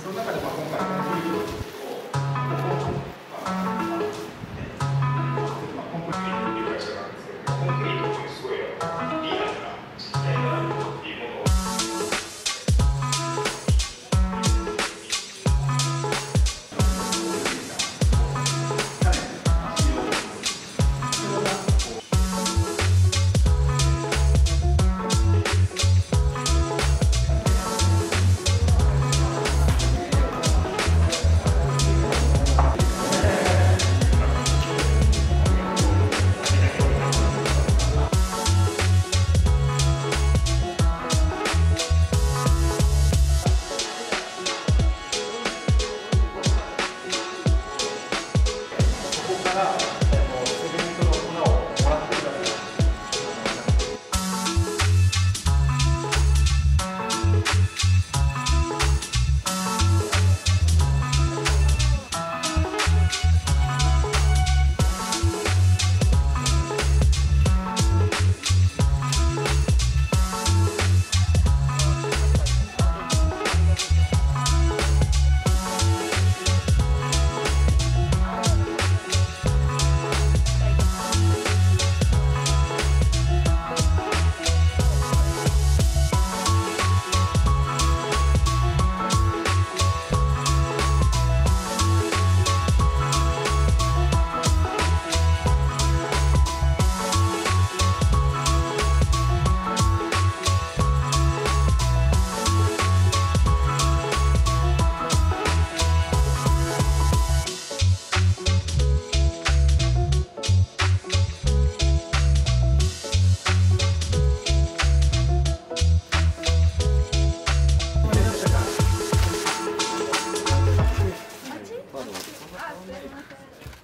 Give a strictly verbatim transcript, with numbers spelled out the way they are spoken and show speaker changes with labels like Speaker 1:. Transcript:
Speaker 1: その中でまあ今回コンクリートをコンクリートっていう会社なんですけど、コンクリートってすごいリアルな実体があるっていうものを。
Speaker 2: あ、すいません。